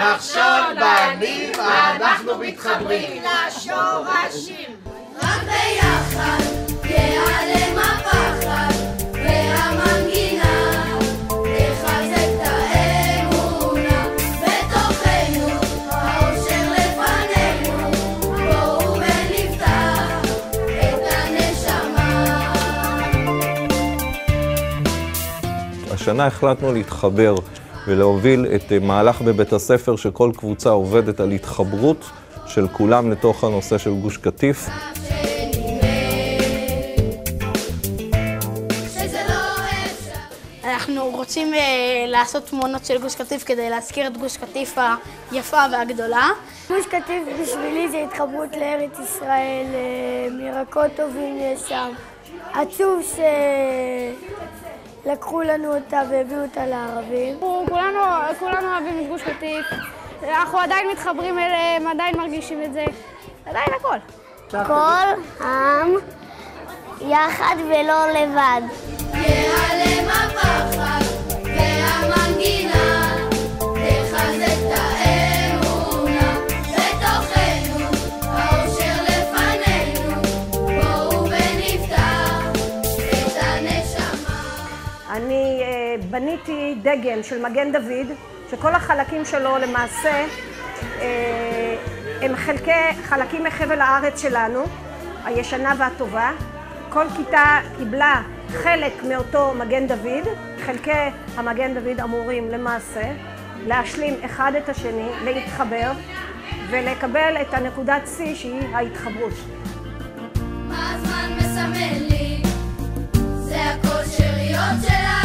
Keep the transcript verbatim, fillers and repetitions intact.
נחשון בנים, אנחנו מתחברים לשורשים. רק ביחד ייעלם הפחד והמנגינה, תחזק את האמונה בתוכנו, האושר לפנינו, בואו ונפתח את הנשמה. השנה החלטנו להתחבר ולהוביל את מהלך בבית הספר שכל קבוצה עובדת על התחברות של כולם לתוך הנושא של גוש קטיף. אנחנו רוצים לעשות תמונות של גוש קטיף כדי להזכיר את גוש קטיף היפה והגדולה. גוש קטיף בשבילי זה התחברות לארץ ישראל, מירקות טובים יש שם. עצוב ש... לקחו לנו אותה והביאו אותה לערבים. כולנו, כולנו אוהבים את גוש קטיף. אנחנו עדיין מתחברים אליהם, עדיין מרגישים את זה. עדיין הכל. כל העם יחד ולא לבד. ייעלם הפחד והמנגינה, תחזק את האמונה בתוכנו, האושר לפנינו, בואו ונפתח את הנשמה. אני uh, בניתי דגל של מגן דוד, שכל החלקים שלו למעשה uh, הם חלקי, חלקים מחבל הארץ שלנו, הישנה והטובה. כל כיתה קיבלה חלק מאותו מגן דוד. חלקי המגן דוד אמורים למעשה להשלים אחד את השני, להתחבר ולקבל את הנקודת C שהיא ההתחברות. מה הזמן מסמל לי? זה הכל שאריות שלנו.